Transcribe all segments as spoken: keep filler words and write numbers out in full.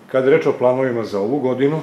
Kada je reč o planovima za ovu godinu?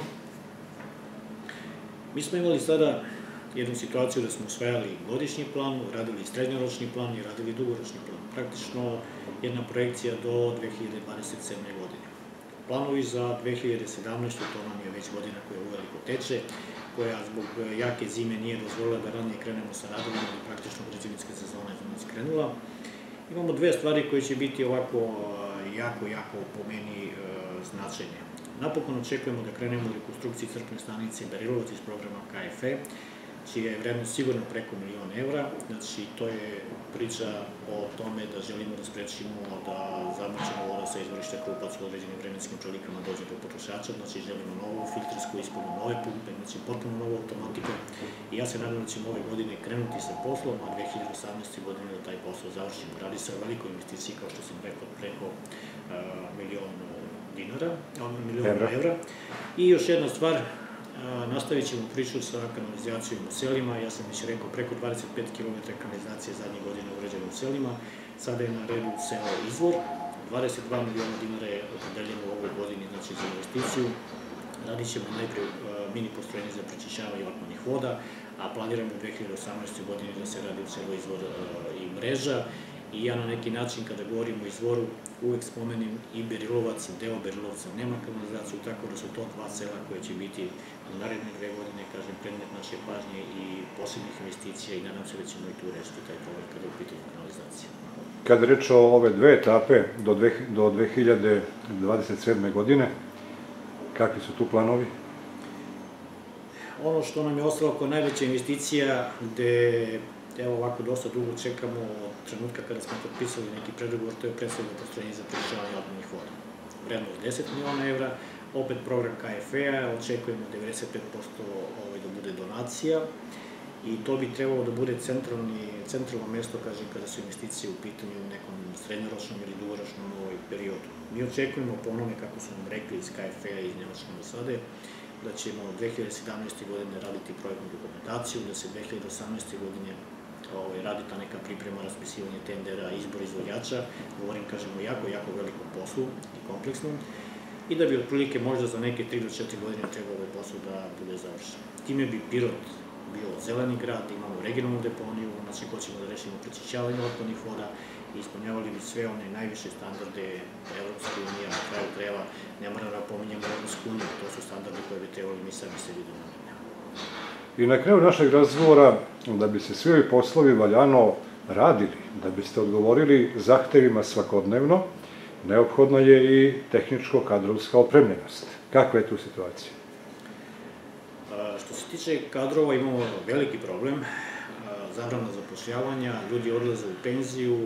Mi smo imali sada jednu situaciju da smo usvajali godišnji plan, radili srednjoročni plan i radili dugoročni plan. Praktično jedna projekcija do dve hiljade dvadeset sedme. godine. Planovi za dve hiljade sedamnaestu. to nam je već godina koja uveliko teče, koja zbog jake zime nije dozvolila da ranije krenemo sa radovima, ali praktično građevinska sezona je za nas krenula. Imamo dve stvari koje će biti ovako jako, jako po meni značajne. Napokon očekujemo da krenemo u rekonstrukciji crpne stanice Berilovac iz programa K F E, čija je vrednost sigurno preko milion evra. Znači, to je priča o tome da želimo da sprečimo da zamućena voda sa izvorišta Krupac u određenim vremenskim prilikama dođe do potrošača. Znači, želimo novu filtrsku ispunu, nove pumpe, znači potpuno novu automatiku. I ja se nadam da ćemo ove godine krenuti sa poslom, a dve hiljade osamnaeste. godine da taj posao završimo. Radi se o velikoj investiciji, kao što sam rekao, preko milion dinara, milion evra. I još jedna stvar, nastavit ćemo priču sa kanalizacijom u selima. Ja sam već rekao, preko dvadeset pet kilometara kanalizacije zadnjih godina urađeno u selima. Sada je na redu selo Izvor. dvadeset dva miliona dinara je opredeljeno u ovoj godini, znači za investiciju. Radit ćemo najprej mini postrojenje za prečišćavanje otpadnih voda, a planiramo u dve hiljade osamnaestoj. godini da se radi u selu Izvor i mreža. I ja na neki način, kada govorim o Izvoru, uvek spomenem i Berilovac, deo Berilovca nema kanalizaciju, tako da su to dva sela koje će biti u naredne dve godine, kažem, predmet naše pažnje i posebnih investicija i nadam se da ćemo i tu rešiti taj problem kada je u pitanju kanalizacija. Kada je reč o ove dve etape do dve hiljade dvadeset sedme. godine, kakvi su tu planovi? Ono što nam je ostalo kao najveća investicija, gde evo ovako dosta dugo čekamo od trenutka kada smo potpisali neki predogovor, to je predstavljeno postrojenje za prečišćavanje otpadnih voda. Vrednost deset miliona evra, opet program K F E-a, očekujemo devedeset pet posto da bude donacija i to bi trebalo da bude centralno mesto, kažem, kada su investicije u pitanju u nekom srednjoročnom ili dugoročnom periodu. Mi očekujemo po onome kako su nam rekli iz K F E-a i iz Nemačke ambasade, da ćemo dve hiljade sedamnaeste. godine raditi projektnu dokumentaciju, da se dve hiljade osamnaeste. godine radi ta neka priprema, raspisivanje tendera, izbor izvođača, govorim, kažemo, jako, jako velikom poslu i kompleksnom, i da bi otprilike možda za neke tri do četiri godine trebalo ovaj posao da bude završen. Time bi Pirot bio zeleni grad, imamo regionalnu deponiju, znači hoćemo da rešimo prečišćavanje otpadnih voda i ispunjavali bi sve one najviše standarde Evropske unije, na kraju krajeva, ne moramo da pominjamo Evropsku uniju, to su standarde koje bi trebali mi sami sebi da nametnemo. I na kraju našeg razgovora, da bi se svi ovi poslovi valjano radili, da biste odgovorili zahtevima svakodnevno, neophodna je i tehničko-kadrovska opremljenost. Kakva je tu situacija? Što se tiče kadrova, imamo veliki problem, zabrana zapošljavanja, ljudi odlaze u penziju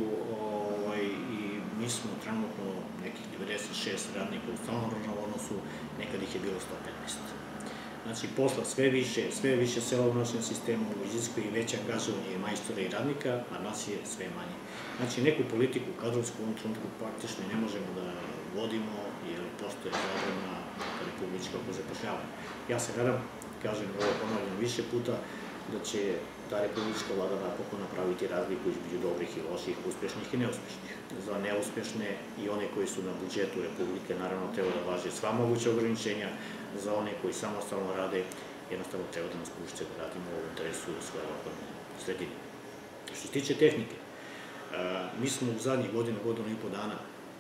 i mi smo trenutno nekih devedeset šest radnika u stalnom radnom odnosu, nekad ih je bilo sto petnaest. Znači, posla sve više, sve više sela u našem sistemu, iziskuje i veće angažovanje majstora i radnika, a nas je sve manje. Znači, neku politiku kadrovsku u ovom trenutku praktično ne možemo da vodimo, jer postoje zabrana republička oko zapošljavanja. Ja se nadam, kažem, ovo ponavljam više puta, da će ta republička vlada napokon napraviti razliku između dobrih i loših, uspešnih i neuspešnih. Za neuspešne i one koji su na budžetu Republike, naravno, treba da važe sva moguća ograničenja, za one koji samostalno rade, jednostavno treba da nas pušće da radimo u interesu svoje lokalne sredine. Što se tiče tehnike, mi smo u zadnjih godina, godinu i po dana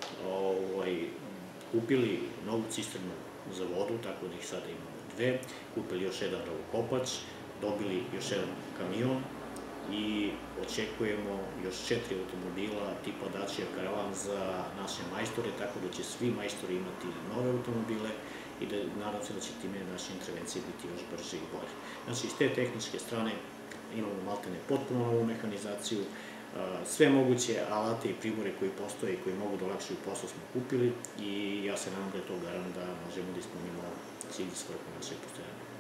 kupili novu cisternu za vodu, tako da ih sada imamo dve, kupili još jedan rovokopač, dobili još jedan kamion i očekujemo još četiri automobila tipa Dacia Karavan za naše majstore, tako da će svi majstori imati nove automobile i da nadam se da će time naše intervencije biti još brže i bolje. Znači, iz te tehničke strane imamo maltene potpuno novu mehanizaciju, sve moguće alate i pribore koji postoje i koji mogu da olakšaju posao smo kupili i ja se nadam da je to garant da možemo da ispunimo cilj i svrhu našeg postojanja.